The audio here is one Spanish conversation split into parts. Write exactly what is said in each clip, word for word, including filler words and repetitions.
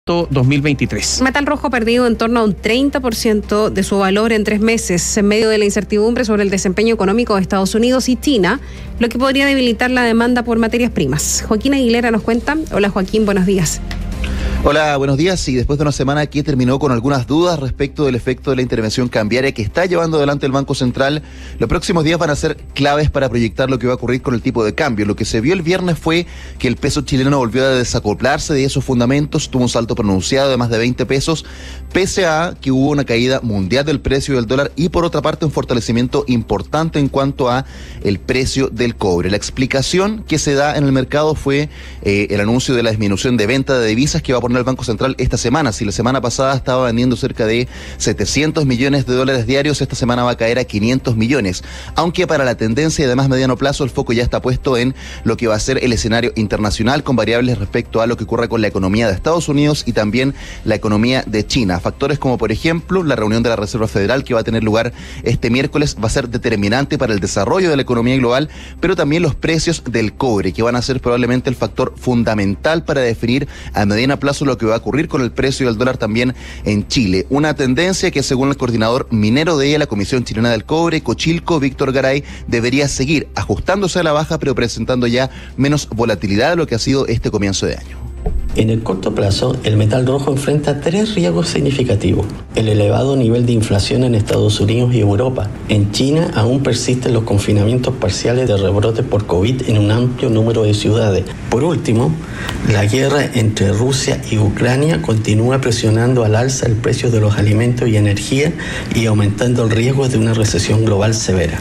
dos mil veintitrés. El metal rojo ha perdido en torno a un treinta por ciento de su valor en tres meses, en medio de la incertidumbre sobre el desempeño económico de Estados Unidos y China, lo que podría debilitar la demanda por materias primas. Joaquín Aguilera nos cuenta. Hola Joaquín, buenos días. Hola, buenos días. Y después de una semana que terminó con algunas dudas respecto del efecto de la intervención cambiaria que está llevando adelante el Banco Central, los próximos días van a ser claves para proyectar lo que va a ocurrir con el tipo de cambio. Lo que se vio el viernes fue que el peso chileno volvió a desacoplarse de esos fundamentos, tuvo un salto pronunciado de más de veinte pesos, pese a que hubo una caída mundial del precio del dólar y por otra parte un fortalecimiento importante en cuanto a el precio del cobre. La explicación que se da en el mercado fue eh, el anuncio de la disminución de venta de divisas que va a poner el Banco Central esta semana. Si la semana pasada estaba vendiendo cerca de setecientos millones de dólares diarios, esta semana va a caer a quinientos millones. Aunque para la tendencia y además mediano plazo, el foco ya está puesto en lo que va a ser el escenario internacional con variables respecto a lo que ocurra con la economía de Estados Unidos y también la economía de China. Factores como, por ejemplo, la reunión de la Reserva Federal que va a tener lugar este miércoles va a ser determinante para el desarrollo de la economía global, pero también los precios del cobre, que van a ser probablemente el factor fundamental para definir a mediano plazo lo que va a ocurrir con el precio del dólar también en Chile. Una tendencia que, según el coordinador minero de la Comisión Chilena del Cobre, Cochilco, Víctor Garay, debería seguir ajustándose a la baja, pero presentando ya menos volatilidad de lo que ha sido este comienzo de año. En el corto plazo, el metal rojo enfrenta tres riesgos significativos. El elevado nivel de inflación en Estados Unidos y Europa. En China aún persisten los confinamientos parciales de rebrote por COVID en un amplio número de ciudades. Por último, la guerra entre Rusia y Ucrania continúa presionando al alza el precio de los alimentos y energía y aumentando el riesgo de una recesión global severa.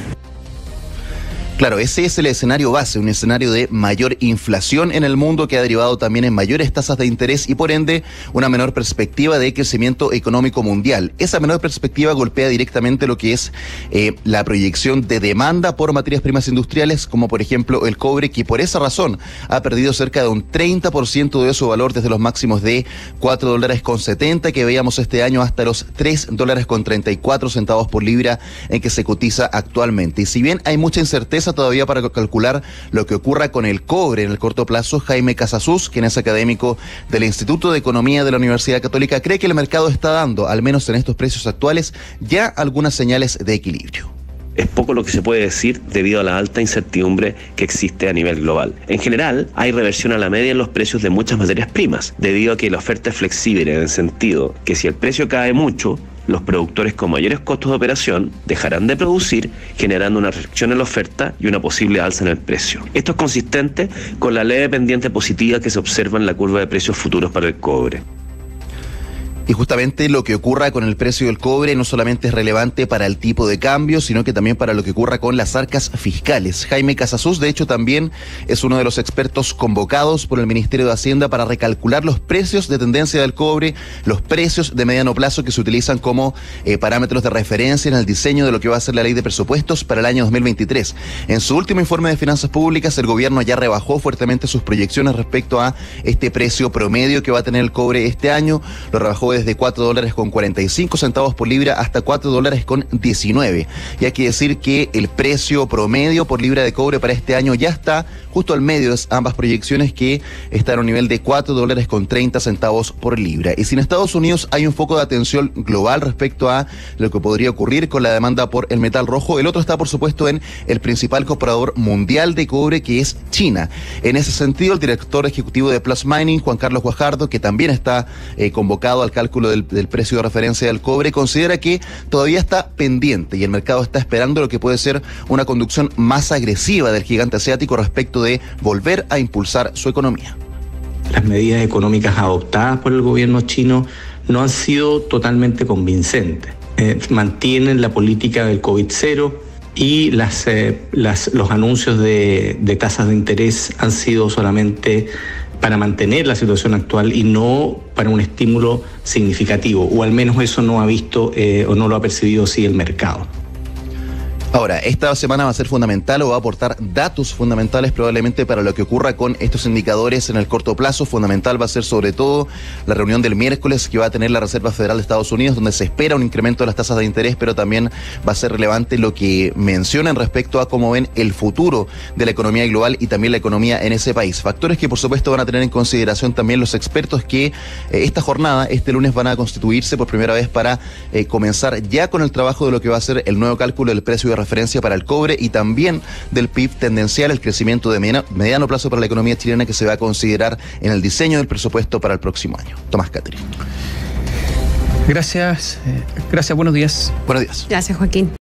Claro, ese es el escenario base, un escenario de mayor inflación en el mundo que ha derivado también en mayores tasas de interés y por ende una menor perspectiva de crecimiento económico mundial. Esa menor perspectiva golpea directamente lo que es eh, la proyección de demanda por materias primas industriales, como por ejemplo el cobre, que por esa razón ha perdido cerca de un treinta por ciento de su valor desde los máximos de cuatro dólares con setenta que veíamos este año hasta los tres dólares con treinta y cuatro centavos por libra en que se cotiza actualmente. Y si bien hay mucha incerteza todavía para calcular lo que ocurra con el cobre en el corto plazo, Jaime Casasus, quien es académico del Instituto de Economía de la Universidad Católica, cree que el mercado está dando, al menos en estos precios actuales, ya algunas señales de equilibrio. Es poco lo que se puede decir debido a la alta incertidumbre que existe a nivel global. En general, hay reversión a la media en los precios de muchas materias primas, debido a que la oferta es flexible en el sentido que si el precio cae mucho, los productores con mayores costos de operación dejarán de producir, generando una restricción en la oferta y una posible alza en el precio. Esto es consistente con la leve pendiente positiva que se observa en la curva de precios futuros para el cobre. Y justamente lo que ocurra con el precio del cobre no solamente es relevante para el tipo de cambio, sino que también para lo que ocurra con las arcas fiscales. Jaime Casasus, de hecho, también es uno de los expertos convocados por el Ministerio de Hacienda para recalcular los precios de tendencia del cobre, los precios de mediano plazo que se utilizan como eh, parámetros de referencia en el diseño de lo que va a ser la ley de presupuestos para el año dos mil veintitrés. En su último informe de finanzas públicas, el gobierno ya rebajó fuertemente sus proyecciones respecto a este precio promedio que va a tener el cobre este año. Lo rebajó desde cuatro dólares con cuarenta y cinco centavos por libra hasta cuatro dólares con diecinueve. Y hay que decir que el precio promedio por libra de cobre para este año ya está justo al medio de ambas proyecciones, que están a un nivel de cuatro dólares con treinta centavos por libra. Y si en Estados Unidos hay un foco de atención global respecto a lo que podría ocurrir con la demanda por el metal rojo, el otro está por supuesto en el principal comprador mundial de cobre, que es China. En ese sentido, el director ejecutivo de Plus Mining, Juan Carlos Guajardo, que también está eh, convocado al cálculo del, del precio de referencia del cobre, considera que todavía está pendiente y el mercado está esperando lo que puede ser una conducción más agresiva del gigante asiático respecto de volver a impulsar su economía. Las medidas económicas adoptadas por el gobierno chino no han sido totalmente convincentes. Eh, mantienen la política del COVID cero y las, eh, las, los anuncios de, de tasas de interés han sido solamente para mantener la situación actual y no para un estímulo significativo, o al menos eso no ha visto eh, o no lo ha percibido así el mercado. Ahora, esta semana va a ser fundamental o va a aportar datos fundamentales probablemente para lo que ocurra con estos indicadores en el corto plazo. Fundamental va a ser sobre todo la reunión del miércoles que va a tener la Reserva Federal de Estados Unidos, donde se espera un incremento de las tasas de interés, pero también va a ser relevante lo que mencionan respecto a cómo ven el futuro de la economía global y también la economía en ese país. Factores que por supuesto van a tener en consideración también los expertos que eh, esta jornada, este lunes, van a constituirse por primera vez para eh, comenzar ya con el trabajo de lo que va a ser el nuevo cálculo del precio de referencia para el cobre y también del P I B tendencial, el crecimiento de mediano plazo para la economía chilena que se va a considerar en el diseño del presupuesto para el próximo año. Tomás Catherine. Gracias, eh, gracias, buenos días. Buenos días. Gracias, Joaquín.